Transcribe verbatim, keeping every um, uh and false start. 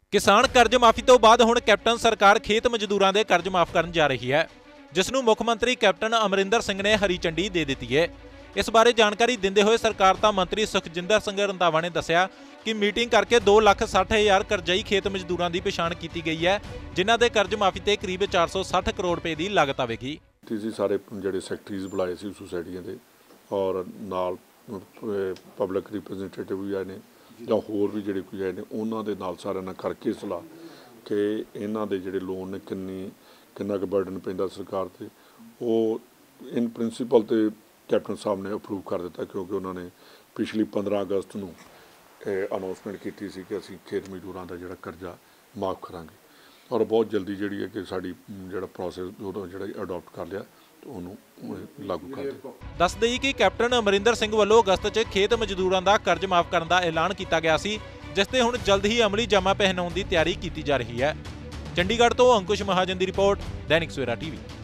ਕਿਸਾਨ ਕਰਜ਼ ਮਾਫੀ ਤੋਂ ਬਾਅਦ ਹੁਣ ਕੈਪਟਨ ਸਰਕਾਰ ਖੇਤ ਮਜ਼ਦੂਰਾਂ ਦੇ ਕਰਜ਼ ਮਾਫ ਕਰਨ ਜਾ ਰਹੀ ਹੈ, ਜਿਸ ਨੂੰ ਮੁੱਖ ਮੰਤਰੀ ਕੈਪਟਨ ਅਮਰਿੰਦਰ ਸਿੰਘ ਨੇ ਹਰੀ ਝੰਡੀ ਦੇ ਦਿੱਤੀ ਹੈ। ਇਸ ਬਾਰੇ ਜਾਣਕਾਰੀ ਦਿੰਦੇ ਹੋਏ ਸਰਕਾਰਤਾ ਮੰਤਰੀ ਸੁਖਜਿੰਦਰ ਸਿੰਘ ਰੰਧਾਵਾ ਨੇ ਦੱਸਿਆ ਕਿ ਮੀਟਿੰਗ ਕਰਕੇ ਦੋ ਲੱਖ ਸੱਠ ਹਜ਼ਾਰ ਕਰਜ਼ਈ ਖੇਤ ਮਜ਼ਦੂਰਾਂ ਦੀ ਪਛਾਣ ਕੀਤੀ ਗਈ ਹੈ, ਜਿਨ੍ਹਾਂ ਦੇ ਕਰਜ਼ ਮਾਫੀ ਤੇ ਕਰੀਬ ਚਾਰ ਸੌ ਸੱਠ ਕਰੋੜ ਰੁਪਏ ਦੀ ਲਾਗਤ ਆਵੇਗੀ। ਤੁਸੀਂ ਸਾਰੇ ਜਿਹੜੇ ਸੈਕਟਰੀਜ਼ ਬੁਲਾਏ ਸੀ ਸੁਸਾਇਟੀਆਂ ਦੇ ਔਰ ਨਾਲ ਪਬਲਿਕ ਰਿਪਰੈਜ਼ੈਂਟੇਟਿਵ ਵੀ ਆਏ ਨੇ ਜਾਂ ਹੋਰ ਵੀ ਜਿਹੜੇ ਕੋਈ ਆਏ ਨੇ, ਉਹਨਾਂ ਦੇ ਨਾਲ ਸਾਰਿਆਂ ਨਾਲ ਕਰਕੇ ਸਲਾਹ ਕਿ ਇਹਨਾਂ ਦੇ ਜਿਹੜੇ ਲੋਨ ਨੇ ਕਿੰਨੀ ਕਿੰਨਾ ਕੁ ਬਰਡਨ ਪੈਂਦਾ ਸਰਕਾਰ 'ਤੇ, ਉਹ ਇਨ ਪ੍ਰਿੰਸੀਪਲ 'ਤੇ ਕੈਪਟਨ ਸਾਹਿਬ ਨੇ ਅਪਰੂਵ ਕਰ ਦਿੱਤਾ, ਕਿਉਂਕਿ ਉਹਨਾਂ ਨੇ ਪਿਛਲੀ ਪੰਦਰਾਂ ਅਗਸਤ ਨੂੰ ਅਨਾਊਂਸਮੈਂਟ ਕੀਤੀ ਸੀ ਕਿ ਅਸੀਂ ਖੇਤ ਮਜ਼ਦੂਰਾਂ ਦਾ ਜਿਹੜਾ ਕਰਜ਼ਾ ਮਾਫ ਕਰਾਂਗੇ ਔਰ ਬਹੁਤ ਜਲਦੀ ਜਿਹੜੀ ਹੈ ਕਿ ਸਾਡੀ ਜਿਹੜਾ ਪ੍ਰੋਸੈਸ ਉਹਦਾ ਜਿਹੜਾ ਅਡਾਪਟ ਕਰ ਲਿਆ ਉਹਨੂੰ ਲਾਗੂ ਕਰ ਦਿੱਤਾ। ਦੱਸ ਦੇਈਏ ਕਿ ਕੈਪਟਨ ਅਮਰਿੰਦਰ ਸਿੰਘ ਵੱਲੋਂ ਅਗਸਤ 'ਚ ਖੇਤ ਮਜ਼ਦੂਰਾਂ ਦਾ ਕਰਜ਼ ਮਾਫ ਕਰਨ ਦਾ ਐਲਾਨ ਕੀਤਾ ਗਿਆ ਸੀ, ਜਿਸ ਤੇ ਹੁਣ ਜਲਦ ਹੀ ਅਮਲੀ ਜਾਮਾ ਪਹਿਨਾਉਣ ਦੀ ਤਿਆਰੀ ਕੀਤੀ ਜਾ ਰਹੀ ਹੈ। ਚੰਡੀਗੜ੍ਹ ਤੋਂ ਅੰਕੁਸ਼ ਮਹਾਜਨ ਦੀ ਰਿਪੋਰਟ, ਦੈਨਿਕ ਸਵੇਰਾ ਟੀਵੀ।